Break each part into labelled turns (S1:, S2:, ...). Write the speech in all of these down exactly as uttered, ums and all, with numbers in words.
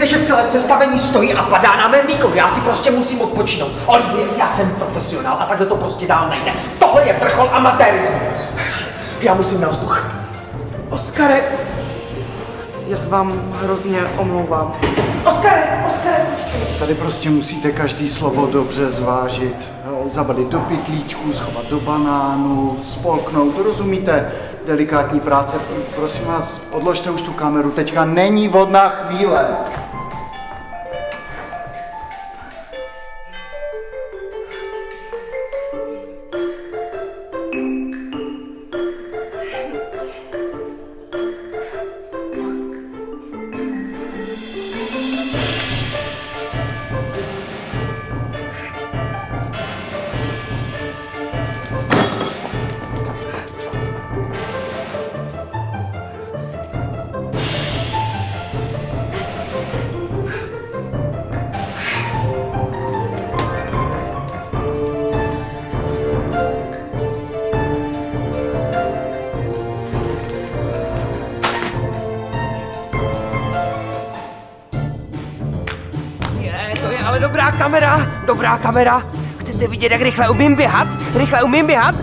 S1: víte, že celé představení stojí a padá na mém výkonu. Já si prostě musím odpočinout. Olivier, já jsem profesionál a takhle to prostě dál nejde. Tohle je vrchol amatérismu. Já musím na vzduch.
S2: Oskare, já se vám hrozně omlouvám.
S1: Oskare, Oskare, počkej.
S3: Tady prostě musíte každý slovo dobře zvážit. Zabalit do pytlíčku, schovat do banánu, spolknout, rozumíte? Delikátní práce. Prosím vás, odložte už tu kameru, teďka není vhodná chvíle.
S2: Ale dobrá kamera, dobrá kamera. Chcete vidět, jak rychle umím běhat? Rychle umím běhat?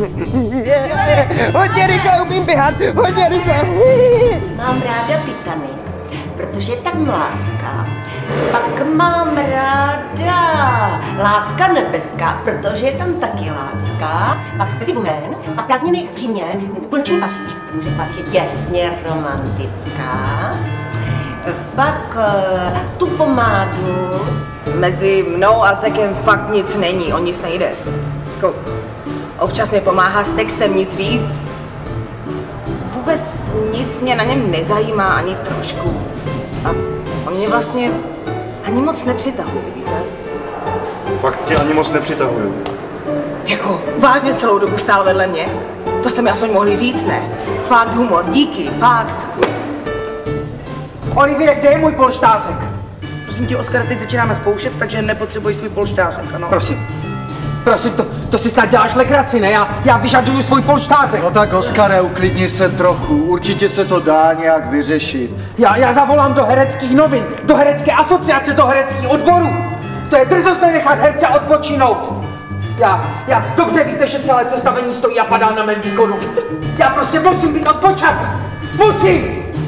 S2: Hodně rychle umím běhat, hodně rychle.
S4: Mám ráda Titanic, protože je tak mláská. Pak mám ráda Láska nebeská, protože je tam taky láska. Pak Pretty Woman, pak Prázdniny v Římě, Pulční Paříž, protože Paříž je těsně romantická. Pak uh, tu pomádu.
S5: Mezi mnou a Zekem fakt nic není, o nic nejde. Jako, občas mi pomáhá s textem, nic víc. Vůbec nic mě na něm nezajímá ani trošku. A on mě vlastně ani moc nepřitahuje, víte?
S6: Fakt tě ani moc nepřitahuju.
S5: Jako, vážně celou dobu stál vedle mě? To jste mi aspoň mohli říct, ne? Fakt humor, díky, fakt.
S2: Olivier, kde je můj polštářek? Prosím tě, Oskar, teď začínáme zkoušet, takže nepotřebuji svůj polštářek, ano.
S1: Prosím. Prosím, to, to si snad děláš legraci, ne? Já, já vyžaduju svůj polštářek.
S3: No tak, Oskare, uklidni se trochu. Určitě se to dá nějak vyřešit.
S1: Já, já zavolám do hereckých novin, do herecké asociace, do hereckých odborů. To je drzost nenechat herce odpočinout. Já, já dobře víte, že celé představení stojí a padá na mém výkonu. Já prostě musím být odpočat. Musím!